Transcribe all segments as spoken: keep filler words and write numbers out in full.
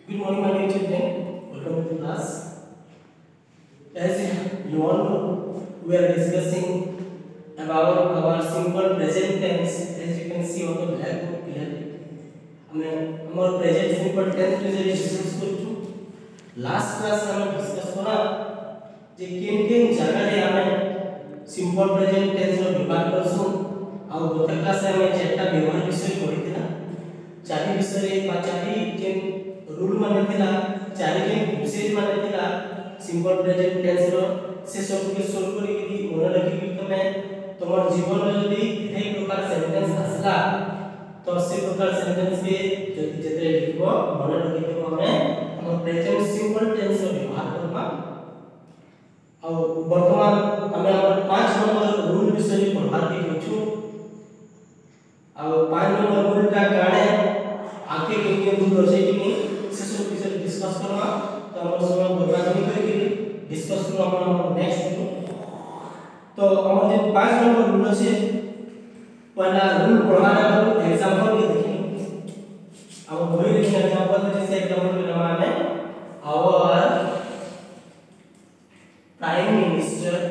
Good morning, my dear children. Welcome to the class. As you all know, we are discussing about our simple present tense. As you can see on the blackboard clearly, I mean, our present simple tense is discuss करूँ. Last class में हम discuss करा जे किन किन जगह रे हमें simple present tense रो व्यवहार करसुं. और गत क्लास में हमें चेट्टा व्यवहार विषय पढ़ी थी ना. चारि विषय रे पाचारी जेन रूल माने थिला चारि जेन यूसेज माने थिला सिंपल प्रेजेंट टेंस रो से सब के सोल्व करी कि मन रखी कि तमे तमर जीवन में यदि एई प्रकार सेंटेंस आसला तो से प्रकार सेंटेंस के जति जते लिखबो मन रखी देबो हमें हम प्रेजेंट सिंपल टेंस रो व्यवहार करबा. और वर्तमान हमें हमर पाँच नंबर रूल विषय पढ़ार के होछु. और पाँच नंबर रूल का काणे आके के के रूल होसे कि से सब विषय डिस्कस करबा. तो हम समय बर्बाद नहीं करके डिस्कस करबा हम नेक्स्ट रूल. तो हमर जे पाँच नंबर रूल होसे पहला रूल पढ़ाना को एग्जांपल के देखिए. अब वही देखिए एग्जांपल जैसे एग्जांपल के नाम है our prime minister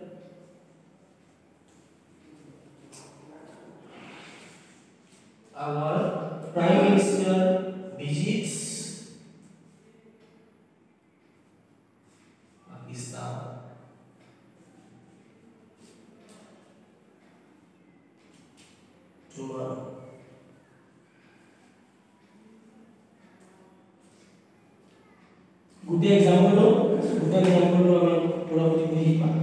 our prime minister visits Pakistan tomorrow. Good example लो गुड एग्जांपल लो हमें थोड़ा बहुत बुझी पा.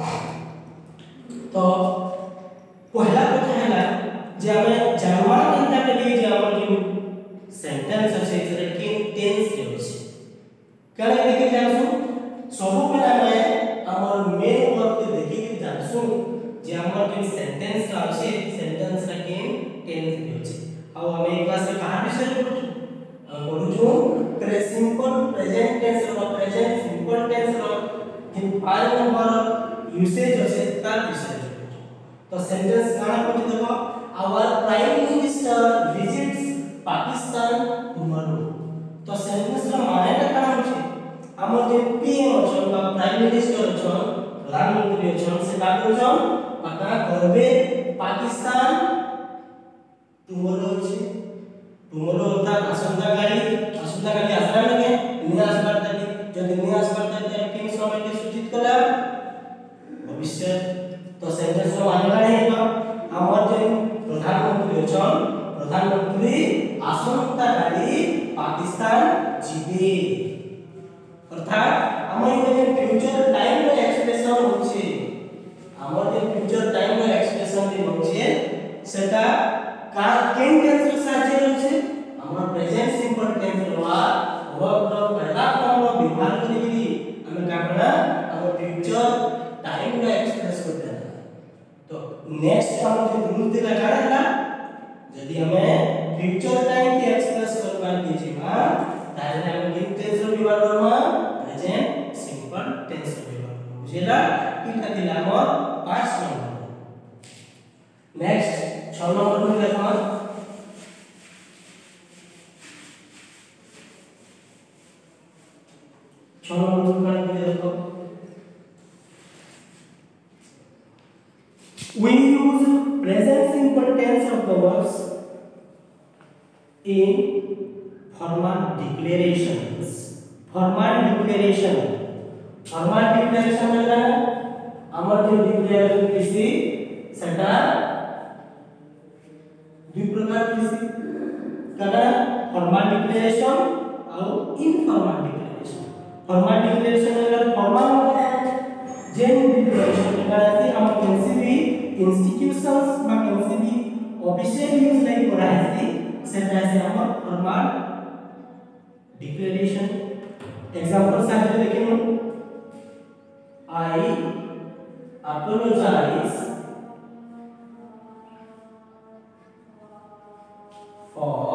तो पहला कथा है जे हमें जानवा केनता के लिए जे हमर जो सेंटेंस আছে সেটা কি টেন্স রে আছে কারণ দেখি জানছু सब पहला मैं हमर मेन वर्ब के देखि के जानसु जे हमर जो सेंटेंस আছে सेंटेंस रा के टेंस रे আছে. और हमें एक क्लास में कहां विषय पढ़छु पढ़छु प्रे सिंपल प्रेजेंट टेंस और प्रेजेंट सिंपल टेंस रो इन पांच नंबर यूसेज আছে तार विषय. तो सेंटेंस काना पढ़ि देखो our prime minister visits Pakistan tomorrow. तो सेंटेंस रा माने का काना होछि हमर जे पीएम अछन बा प्राइम मिनिस्टर अछन प्रधानमंत्री अछन से का करछन पता करबे पाकिस्तान tomorrow अछि. tomorrow होता आसंता गाड़ी आसंता गाड़ी आसरा लगे नि आसबार ताली जदि नि आसबार ताली किन समय के सूचित कला भविष्य. तो सेंटेंस रा माने का हेबा हमर जे प्रधानमंत्री अछन प्रधानमंत्री आसंता गाड़ी पाकिस्तान जिबे. अर्थात हमर जे फ्यूचर टाइम रो एक्सप्रेशन होछि हमर जे फ्यूचर टाइम रो एक्सप्रेशन जे होछि सेटा का केन टेंस रो साजे होछि हमर प्रेजेंट सिंपल टेंस रो वर्ब रो पहला फॉर्म रो व्यवहार करिकि हम का करना हमर फ्यूचर टाइम रो एक्सप्रेस करते हैं. तो नेक्स्ट हम जो रूल दिला काढला यदि हमें फ्यूचर टाइम के एक्सप्रेस करबा दीजिएगा ताले हम किन टेंस रो व्यवहार करबा प्रेजेंट सिंपल टेंस रो व्यवहार करबा. बुझिला किन दिला हमर पाँच नंबर. नेक्स्ट छह नंबर रूल देखो छह नंबर रूल का देखो we use present simple tense of the verbs in formal declarations. formal declaration formal declaration लगा हमर जो डिक्लेरेशन किसी सेटा दो प्रकार किसी कना formal declaration और informal declaration. formal declaration अगर formal होता है जेन डिक्लेरेशन लगा से हम कैसे भी इंस्टीट्यूशंस बा कैसे भी ऑफिशियल यूज नहीं करा है सेटा से हम फॉर्मल डिक्लेरेशन. एग्जांपल साथ में देखें I apologize for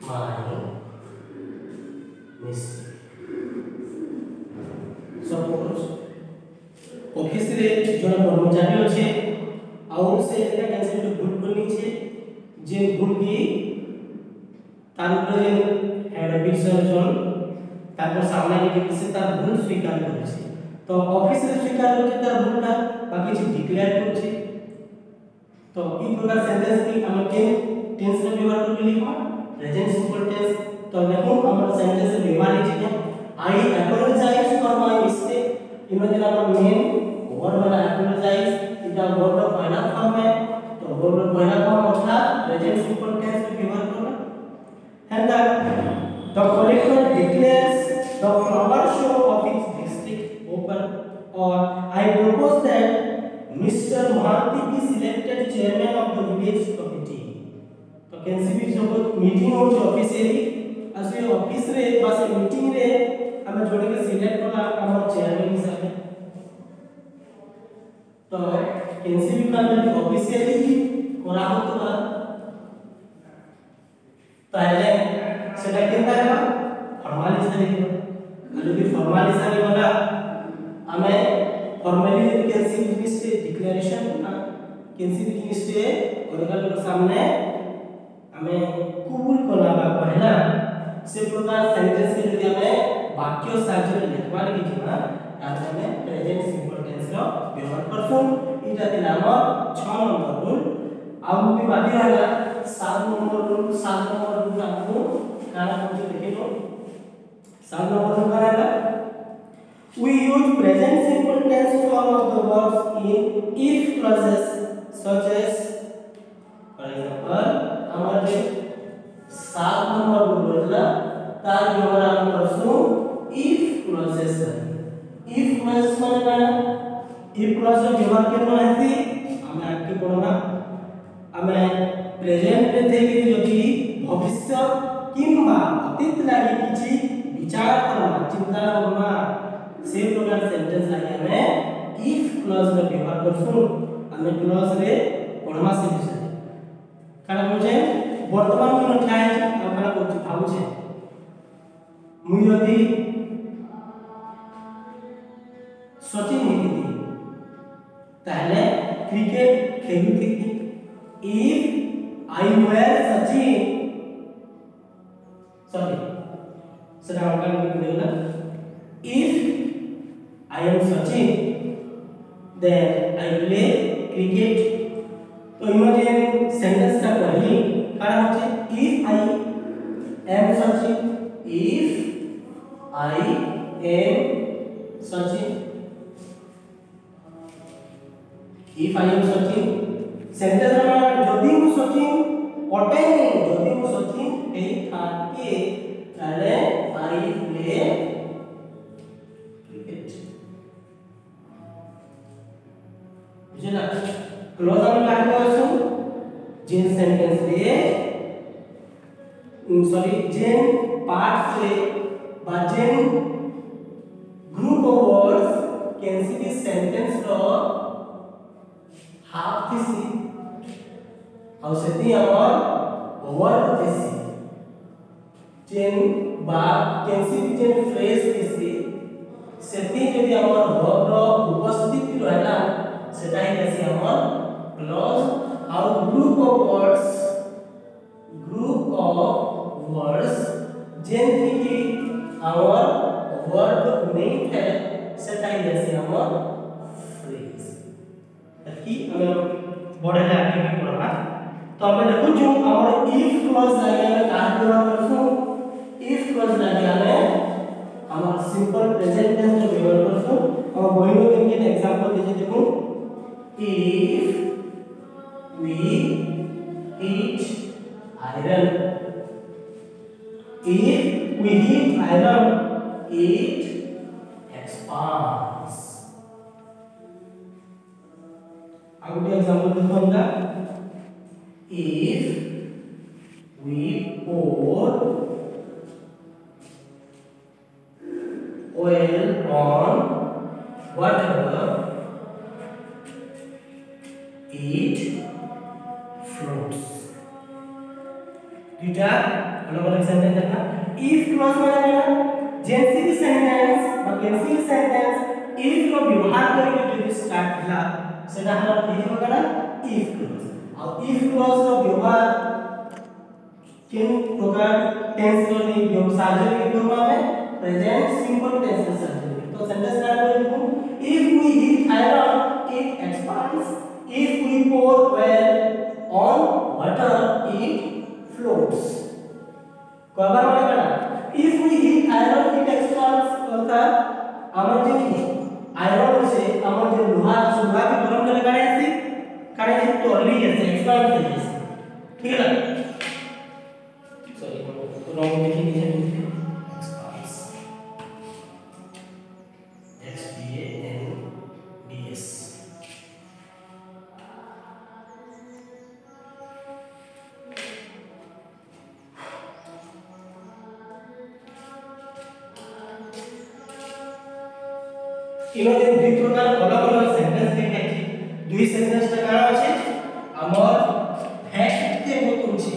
my mistake. Suppose office रे जन कर्मचारी अछि और से एटा कैंसिल तो भूल करनी छे जे भूल की तार ऊपर जे हेड ऑफिसर जन तार सामने के से तार भूल स्वीकार करे छे तो ऑफिस रे स्वीकार करे तार भूलटा बाकी जे डिक्लेयर करे छे तो ई प्रकार सेंटेंस की हम के टेंस रे व्यवहार कर लिखो प्रेजेंट सिंपल टेंस तो देखो हमर सेंटेंस रे व्यवहार छै I apologize for my mistake imagine our main word वाला apologize इटा वर्ड का पहला फॉर्म है तो वर्ड का पहला फॉर्म अर्थात प्रेजेंट सिंपल टेंस में व्यवहार करना and that the collector declares the flower show of its district open or I propose that Mister Mahanti be selected chairman of the village committee तो cancel भी सब meeting हो जो officially असली office रे बस मीटिंग रे हमें जोड़े के सिलेक्ट करना हमर चेयरमैन हिसाब तो कैंसिल भी करना ऑफिशियली करा होतबा ताले सेटा केनता है फॉर्मल हिसाब रे যদি फॉर्मल हिसाब रे बोला हमें फॉर्मली कैंसिल लिस्ट डिक्लेरेशन ना कैंसिल लिस्ट और लोग सामने हमें कबूल करना पहला से प्रकार सेंटेंस के यदि हमें वाक्य साहाय्य लिखवार की जिमा तार हमें प्रेजेंट सिंपल टेंस रो व्यवहार करसुन इटा दिला हमर छह नंबर रूल अब भी बाकी रहला सात नंबर रूल सात नंबर रूल आपको काना पहुंचे देखे लो सात नंबर रूल रहला we use present simple tense form of the verbs in if clauses such as for example हमारे सात नंबर रूल बोलला तार व्यवहार हम करसु if clauses if clauses माने काना if clause व्यवहार करना है हमें आगे पढ़ना हमें प्रेजेंट रे देखि जदि भविष्य किंबा अतीत लागि किछि विचार करना चिंता करना से प्रकार सेंटेंस लागि हमें if clause रे व्यवहार करसु हमें clause रे पढ़मा से विषय काना बुझे वर्तमान कोन ठाय आपना कोछि भाबु छे मु यदि सचिन हेति ताले क्रिकेट खेलुथि if I were Sachin sorry सदा का निकलेगा if I am Sachin then I play cricket तो इमेजिन सेंटेंस का पहली कारण होचे if I am Sachin if I am Sachin if I am Sachin sentence में जदि मु सचिन अटे जदि मु सचिन ए थाके ताले आई प्ले क्रिकेट बुझला क्लोज हम लागू करसु जेन सेंटेंस रे सॉरी जेन पार्ट से बा जेन group of words can see this sentence रो हाफ दिस और सेती हमर वर्ड दिसी जेन बा कैंसी जेन फ्रेज दिसी सेती जदि हमर वर्ब रो उपस्थिति रहला सेटा ही दिसी हमर क्लॉज और group of words group of words जेन थी कि हमर वर्ब नहीं थे सेटा ही दिसी हमर फ्रेज ताकि हमें बड़े आगे भी पढ़ना तो हमें देखो जो और if clause लगे हमें काहे व्यवहार करसु if clause लगे हमें हम सिंपल प्रेजेंट टेंस जो व्यवहार करसु और बहिनो के एग्जांपल दीजिए देखो if we eat iron if we eat iron it expands अब भी एग्जांपल देखो हमका if we pour oil on whatever it floats দুইটা अलग अलग सेंटेंस देखना इफ क्लॉज माने ना जेंसी सेंटेंस বা কেনসি সেন্টেন্স ইফ रो व्यवहार करके যদি स्टार्ट होला সেটা हमरा কি হবে না इफ क्लॉज और इफ क्लॉज रो व्यवहार किन प्रकार टेंस रो नहीं व्यवहार सार्वजनिक रूप में प्रेजेंट सिंपल टेंस से सार्वजनिक तो सेंटेंस स्टार्ट करेंगे if we heat iron it expands if we pour oil on water it floats कबर माने करा if we heat iron it expands अर्थात আমার যে আয়রন আছে আমার যে লোহা আছে লোহাকে গরম করে কাড়ে আছে কাড়ে যে তরলি আছে এক্সপান্ড হয়ে যাচ্ছে ঠিক আছে সরি রং লিখে নিয়েছেন expands x p a n d s इनो जे दुई प्रकार अलग अलग सेंटेंस देखाइ छी दुई सेंटेंस ता काना अछि हमर फैक्ट के बतुछि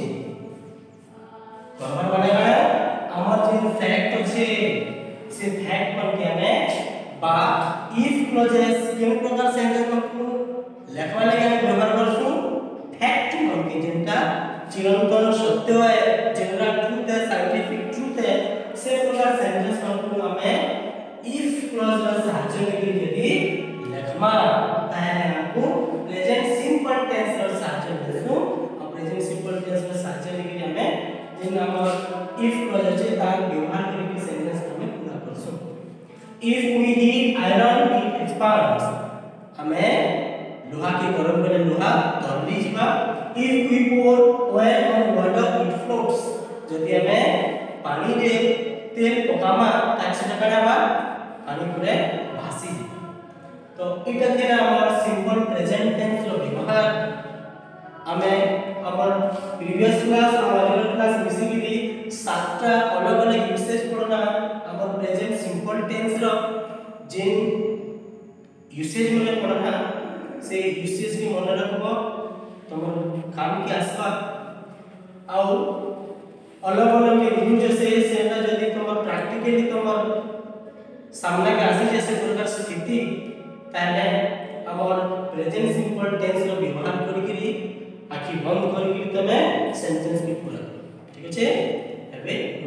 कवर माने काना हमर जे फैक्ट अछि से फैक्ट पर के हमें बा इफ क्लॉजेस केन प्रकार सेंटेंस को लेखवा लगे हम व्यवहार करसु फैक्ट मन के जेंटा चिरंतन सत्य है जनरल ट्रुथ है साइंटिफिक ट्रुथ है से प्रकार सेंटेंस को हमें if clause ର ସାହାଯ୍ୟ ନେଇକି ଯଦି ଲେଖମା ତାହେଲେ ଆମକୁ ପ୍ରେଜେଣ୍ଟ ସିମ୍ପଲ टेंस ର ସାହାଯ୍ୟ ନେସୁ ଆଉ ପ୍ରେଜେଣ୍ଟ ସିମ୍ପଲ टेंस ର ସାହାଯ୍ୟ ନେଇକି ଆମେ ଯେନ୍ ଆମର if clause ଅଛି ତାର ବ୍ୟବହାର କରିକି ସେନ୍ଟେନ୍ସ ଆମେ पूरा करसु if we heat iron it expands ଆମେ लोहा के गरम करे लोहा तरली जिबा if we pour oil on water it floats जदि हमें पानी रे तेल पकामा ताक से काढाबा पानी पूरे भासी तो इटा थिला हमर सिंपल प्रेजेंट टेंस रो व्यवहार हमें हमर प्रीवियस क्लास और अगला क्लास बेसिकली सातटा अलग अलग यूसेज पढना हमर प्रेजेंट सिंपल टेंस रो जेन यूसेज मने पढना से यूसेज के मन रखबो तमर काम के आसबा आउ अलग अलग के यूज से सेटा जदी तमर प्रैक्टिकली तमर सामने के आसी जैसे प्रकार स्थिति ताले हमर प्रेजेंट सिंपल टेंस रो व्यवहार करी करी आखि बंद करी तमे सेंटेंस के पूरा ठीक है एबे